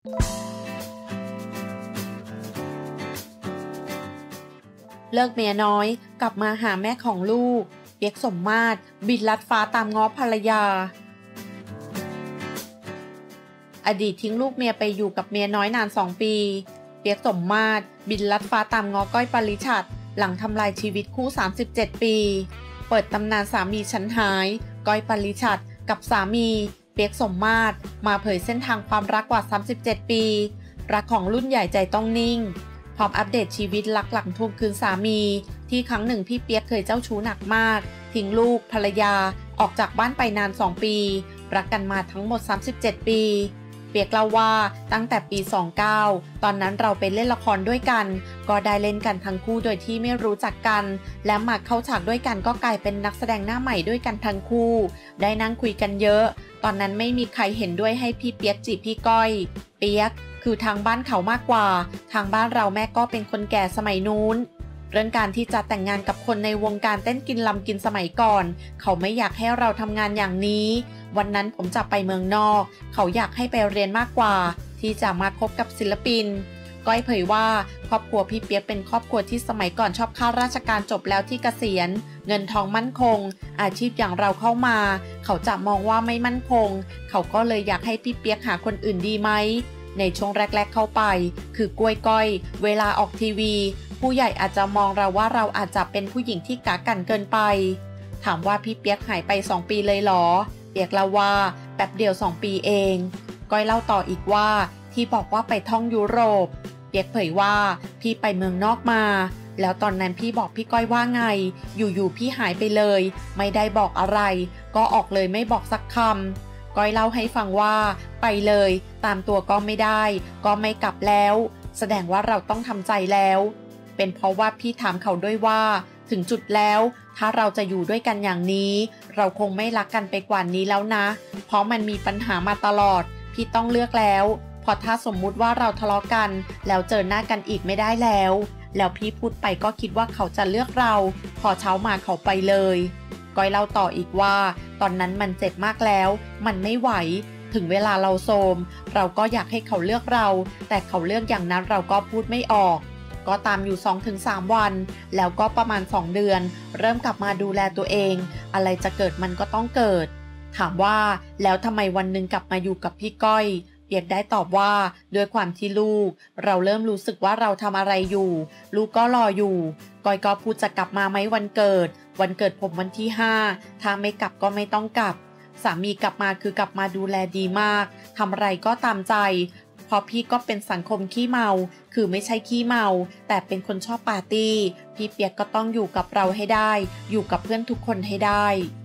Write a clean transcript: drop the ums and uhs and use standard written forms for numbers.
เลิกเมียน้อยกลับมาหาแม่ของลูกเปียกสมมาตรบินลัดฟ้าตามง้อภรรยาอดีตทิ้งลูกเมียไปอยู่กับเมียน้อยนาน2 ปีเปียกสมมาตรบินลัดฟ้าตามง้อก้อยปริชัดหลังทำลายชีวิตคู่37 ปีเปิดตำนานสามีฉันหายก้อยปริชัดกับสามีเปียกสมมาตรมาเผยเส้นทางความรักกว่า37 ปีรักของรุ่นใหญ่ใจต้องนิ่งพร้อมอัปเดตชีวิตรักหลังทวงคืนสามีที่ครั้งหนึ่งพี่เปียกเคยเจ้าชู้หนักมากทิ้งลูกภรรยาออกจากบ้านไปนาน2 ปีรักกันมาทั้งหมด37 ปีเปียกเล่าว่าตั้งแต่ปี29ตอนนั้นเราไปเล่นละครด้วยกันก็ได้เล่นกันทั้งคู่โดยที่ไม่รู้จักกันและมาเข้าฉากด้วยกันก็กลายเป็นนักแสดงหน้าใหม่ด้วยกันทั้งคู่ได้นั่งคุยกันเยอะตอนนั้นไม่มีใครเห็นด้วยให้พี่เปียกจีบพี่ก้อยเปียกคือทางบ้านเขามากกว่าทางบ้านเราแม่ก็เป็นคนแก่สมัยนู้นเรื่องการที่จะแต่งงานกับคนในวงการเต้นกินลำกินสมัยก่อนเขาไม่อยากให้เราทำงานอย่างนี้วันนั้นผมจะไปเมืองนอกเขาอยากให้ไปเรียนมากกว่าที่จะมาคบกับศิลปินก้อยเผยว่าครอบครัวพี่เปียกเป็นครอบครัวที่สมัยก่อนชอบข้าราชการจบแล้วที่เกษียณเงินทองมั่นคงอาชีพอย่างเราเข้ามาเขาจะมองว่าไม่มั่นคงเขาก็เลยอยากให้พี่เปียกหาคนอื่นดีไหมในช่วงแรกๆเข้าไปคือกล้วยก้อยเวลาออกทีวีผู้ใหญ่อาจจะมองเราว่าเราอาจจะเป็นผู้หญิงที่กากันเกินไปถามว่าพี่เปียกหายไป2 ปีเลยเหรอเปียกเล่าว่าแป๊บเดียว2 ปีเองก้อยเล่าต่ออีกว่าที่บอกว่าไปท่องยุโรปเปียกเผยว่าพี่ไปเมืองนอกมาแล้วตอนนั้นพี่บอกพี่ก้อยว่าไงอยู่ๆพี่หายไปเลยไม่ได้บอกอะไรก็ออกเลยไม่บอกสักคำก้อยเล่าให้ฟังว่าไปเลยตามตัวก็ไม่ได้ก็ไม่กลับแล้วแสดงว่าเราต้องทำใจแล้วเป็นเพราะว่าพี่ถามเขาด้วยว่าถึงจุดแล้วถ้าเราจะอยู่ด้วยกันอย่างนี้เราคงไม่รักกันไปกว่านี้แล้วนะเพราะมันมีปัญหามาตลอดพี่ต้องเลือกแล้วพอถ้าสมมุติว่าเราทะเลาะกันแล้วเจอหน้ากันอีกไม่ได้แล้วพี่พูดไปก็คิดว่าเขาจะเลือกเราพอเช้ามาเขาไปเลยก้อยเล่าต่ออีกว่าตอนนั้นมันเจ็บมากแล้วมันไม่ไหวถึงเวลาเราโทรมเราก็อยากให้เขาเลือกเราแต่เขาเลือกอย่างนั้นเราก็พูดไม่ออกก็ตามอยู่ 2-3 วันแล้วก็ประมาณ2 เดือนเริ่มกลับมาดูแลตัวเองอะไรจะเกิดมันก็ต้องเกิดถามว่าแล้วทำไมวันหนึ่งกลับมาอยู่กับพี่ก้อยเปียกได้ตอบว่าด้วยความที่ลูกเราเริ่มรู้สึกว่าเราทำอะไรอยู่ลูกก็รออยู่ก้อยก็พูดจะกลับมาไหมวันเกิดผมวันที่5ถ้าไม่กลับก็ไม่ต้องกลับสามีกลับมาคือกลับมาดูแลดีมากทำอะไรก็ตามใจเพราะพี่ก็เป็นสังคมขี้เมาคือไม่ใช่ขี้เมาแต่เป็นคนชอบปาร์ตี้พี่เปียกก็ต้องอยู่กับเราให้ได้อยู่กับเพื่อนทุกคนให้ได้